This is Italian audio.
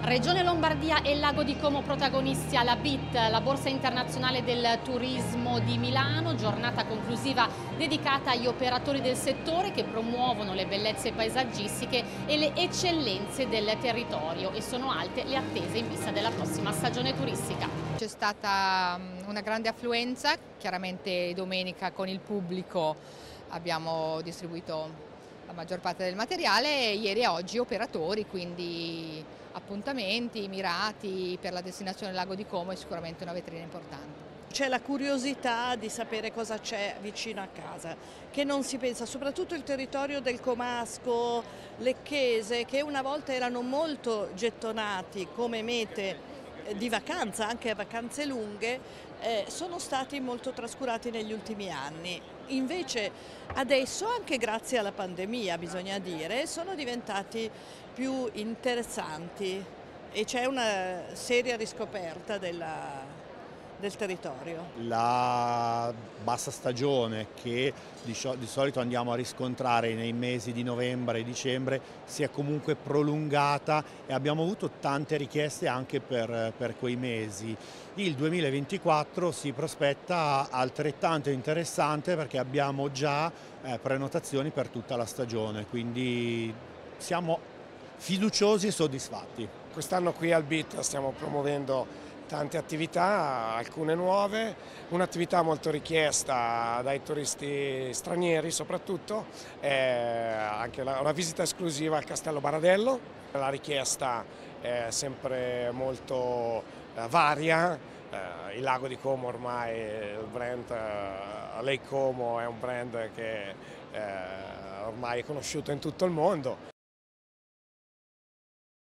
Regione Lombardia e Lago di Como protagonisti alla BIT, la Borsa Internazionale del Turismo di Milano, giornata conclusiva dedicata agli operatori del settore che promuovono le bellezze paesaggistiche e le eccellenze del territorio e sono alte le attese in vista della prossima stagione turistica. C'è stata una grande affluenza, chiaramente domenica con il pubblico abbiamo distribuito la maggior parte del materiale, ieri e oggi operatori, quindi appuntamenti mirati per la destinazione Lago di Como è sicuramente una vetrina importante. C'è la curiosità di sapere cosa c'è vicino a casa, che non si pensa, soprattutto il territorio del Comasco, Lecchese, che una volta erano molto gettonati come mete di vacanza, anche a vacanze lunghe, sono stati molto trascurati negli ultimi anni. Invece adesso, anche grazie alla pandemia, bisogna dire, sono diventati più interessanti e c'è una seria riscoperta del territorio. La bassa stagione che di solito andiamo a riscontrare nei mesi di novembre e dicembre si è comunque prolungata e abbiamo avuto tante richieste anche per quei mesi. Il 2024 si prospetta altrettanto interessante perché abbiamo già prenotazioni per tutta la stagione, quindi siamo fiduciosi e soddisfatti. Quest'anno qui al BIT stiamo promuovendo tante attività, alcune nuove, un'attività molto richiesta dai turisti stranieri soprattutto, anche una visita esclusiva al Castello Baradello. La richiesta è sempre molto varia, il Lago di Como ormai, il brand Lake Como è un brand che ormai è conosciuto in tutto il mondo.